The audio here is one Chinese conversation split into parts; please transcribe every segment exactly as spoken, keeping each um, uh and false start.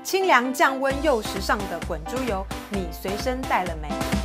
清凉降温又时尚的滚珠油，你随身带了没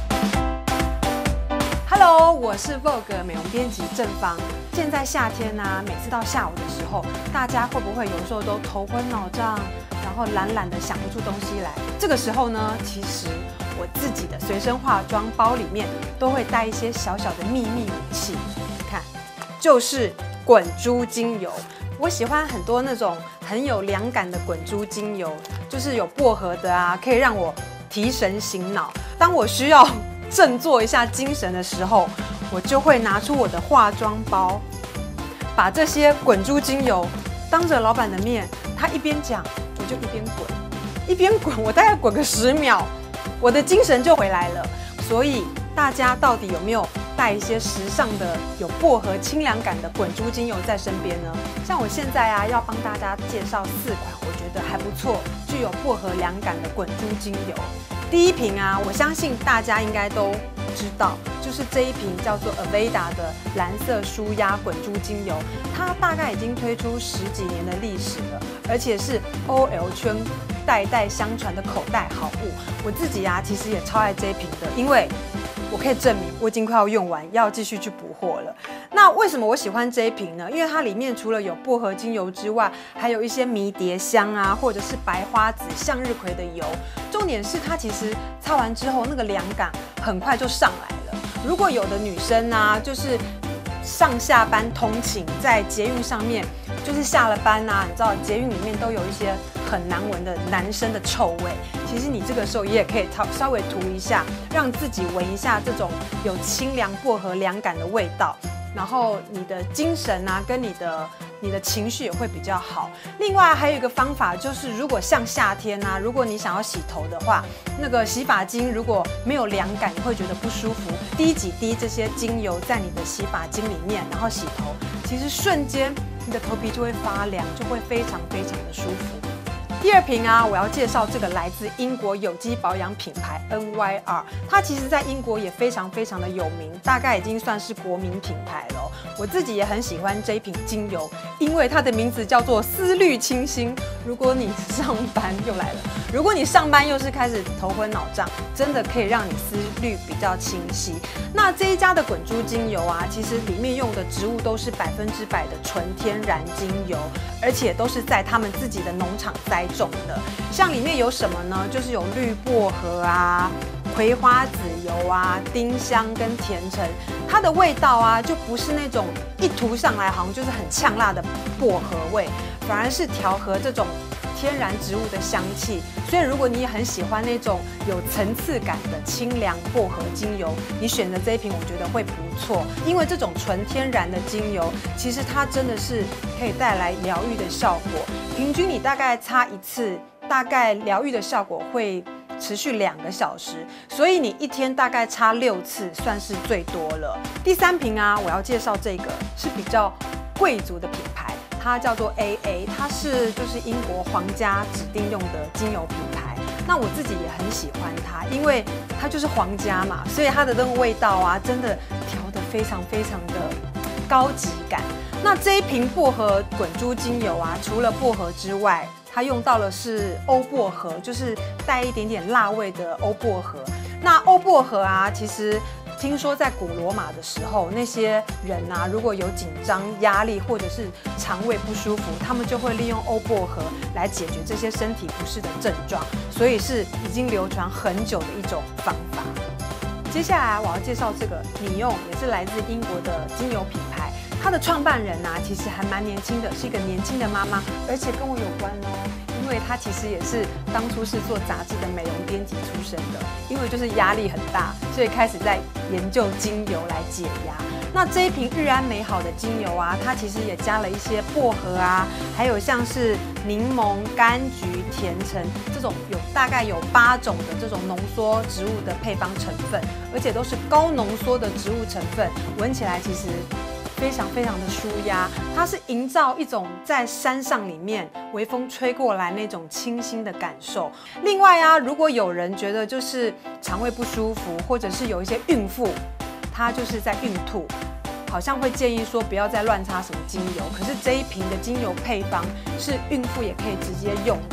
？Hello， 我是 Vogue 美容编辑郑芳。现在夏天啊，每次到下午的时候，大家会不会有时候都头昏脑胀，然后懒懒的想不出东西来？这个时候呢，其实我自己的随身化妆包里面都会带一些小小的秘密武器，看，就是滚珠精油。我喜欢很多那种很有凉感的滚珠精油，就是有薄荷的啊，可以让我提神醒脑。当我需要振作一下精神的时候，我就会拿出我的化妆包，把这些滚珠精油当着老板的面，他一边讲，我就一边滚，一边滚，我大概滚个十秒，我的精神就回来了。所以大家到底有没有带一些时尚的有薄荷清凉感的滚珠精油在身边呢？像我现在啊，要帮大家介绍四款我觉得还不错、具有薄荷凉感的滚珠精油。第一瓶啊，我相信大家应该都知道，就是这一瓶叫做 Aveda 的蓝色舒压滚珠精油，它大概已经推出十几年的历史了，而且是 O L 圈代代相传的口袋好物。我自己啊，其实也超爱这一瓶的，因为我可以证明我已经快要用完，要继续去补货了。那为什么我喜欢这一瓶呢？因为它里面除了有薄荷精油之外，还有一些迷迭香啊，或者是白花籽、向日葵的油。重点是它其实擦完之后，那个凉感很快就上来了。如果有的女生啊，就是上下班通勤，在捷运上面，就是下了班啊，你知道捷运里面都有一些很难闻的男生的臭味。其实你这个时候也可以稍微涂一下，让自己闻一下这种有清凉薄荷凉感的味道，然后你的精神啊，跟你的你的情绪也会比较好。另外还有一个方法就是，如果像夏天啊，如果你想要洗头的话，那个洗发精如果没有凉感，你会觉得不舒服，滴几滴这些精油在你的洗发精里面，然后洗头，其实瞬间你的头皮就会发凉，就会非常非常的舒服。第二瓶啊，我要介绍这个来自英国有机保养品牌 N Y R， 它其实在英国也非常非常的有名，大概已经算是国民品牌了。我自己也很喜欢这一瓶精油，因为它的名字叫做思虑清新。如果你上班又来了，如果你上班又是开始头昏脑胀，真的可以让你思虑比较清晰。那这一家的滚珠精油啊，其实里面用的植物都是百分之百的纯天然精油，而且都是在他们自己的农场栽种的。像里面有什么呢？就是有绿薄荷啊、葵花籽油啊、丁香跟甜橙。它的味道啊，就不是那种一涂上来好像就是很呛辣的薄荷味，反而是调和这种天然植物的香气。所以如果你也很喜欢那种有层次感的清凉薄荷精油，你选择这一瓶我觉得会不错。因为这种纯天然的精油，其实它真的是可以带来疗愈的效果。平均你大概擦一次，大概疗愈的效果会持续两个小时，所以你一天大概擦六次，算是最多了。第三瓶啊，我要介绍这个是比较贵族的品牌，它叫做 A A， 它是就是英国皇家指定用的精油品牌。那我自己也很喜欢它，因为它就是皇家嘛，所以它的那个味道啊，真的调得非常非常的高级感。那这一瓶薄荷滚珠精油啊，除了薄荷之外，它用到的是欧薄荷，就是带一点点辣味的欧薄荷。那欧薄荷啊，其实听说在古罗马的时候，那些人啊，如果有紧张、压力或者是肠胃不舒服，他们就会利用欧薄荷来解决这些身体不适的症状，所以是已经流传很久的一种方法。接下来我要介绍这个你用，也是来自英国的精油品牌。它的创办人啊，其实还蛮年轻的，是一个年轻的妈妈，而且跟我有关哦，因为她其实也是当初是做杂志的美容编辑出身的，因为就是压力很大，所以开始在研究精油来解压。那这一瓶日安美好的精油啊，它其实也加了一些薄荷啊，还有像是柠檬、柑橘、甜橙这种有大概有八种的这种浓缩植物的配方成分，而且都是高浓缩的植物成分，闻起来其实非常非常的舒压，它是营造一种在山上里面微风吹过来那种清新的感受。另外啊，如果有人觉得就是肠胃不舒服，或者是有一些孕妇，她就是在孕吐，好像会建议说不要再乱擦什么精油。可是这一瓶的精油配方是孕妇也可以直接用的，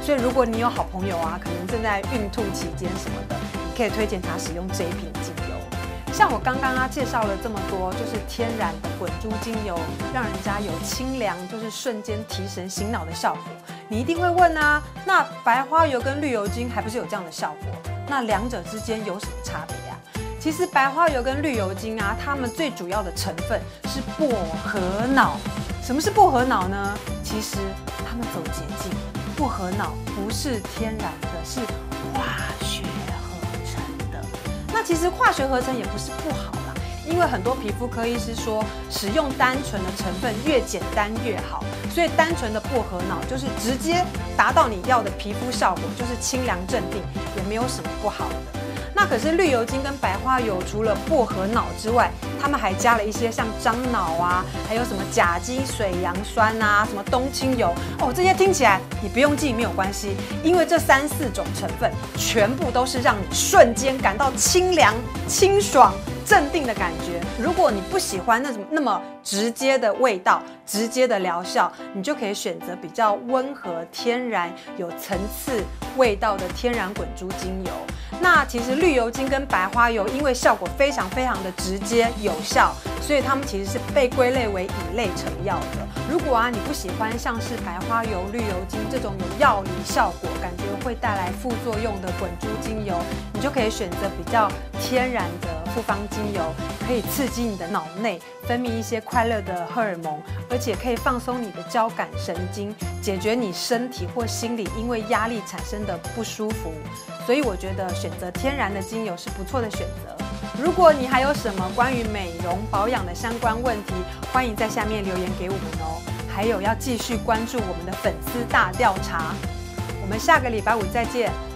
所以如果你有好朋友啊，可能正在孕吐期间什么的，你可以推荐他使用这一瓶精油。像我刚刚啊介绍了这么多，就是天然的滚珠精油，让人家有清凉，就是瞬间提神醒脑的效果。你一定会问啊，那白花油跟绿油精还不是有这样的效果？那两者之间有什么差别啊？其实白花油跟绿油精啊，它们最主要的成分是薄荷脑。什么是薄荷脑呢？其实它们走捷径，薄荷脑不是天然的，是化学合成的。那其实化学合成也不是不好啦，因为很多皮肤科医师说，使用单纯的成分越简单越好，所以单纯的薄荷脑就是直接达到你要的皮肤效果，就是清凉镇定，也没有什么不好的。那可是绿油精跟白花油，除了薄荷脑之外，他们还加了一些像樟脑啊，还有什么甲基水杨酸啊，什么冬青油哦，这些听起来你不用记没有关系，因为这三四种成分全部都是让你瞬间感到清凉、清爽、镇定的感觉。如果你不喜欢那种那么直接的味道、直接的疗效，你就可以选择比较温和、天然、有层次味道的天然滚珠精油。那其实绿油精跟白花油因为效果非常非常的直接有效，所以它们其实是被归类为乙类成药的。如果啊你不喜欢像是白花油、绿油精这种有药理效果、感觉会带来副作用的滚珠精油，你就可以选择比较天然的复方精油，可以刺激你的脑内分泌一些快乐的荷尔蒙，而且可以放松你的交感神经，解决你身体或心理因为压力产生的不舒服。所以我觉得选择天然的精油是不错的选择。如果你还有什么关于美容保养的相关问题，欢迎在下面留言给我们哦。还有要继续关注我们的粉丝大调查。我们下个礼拜五再见。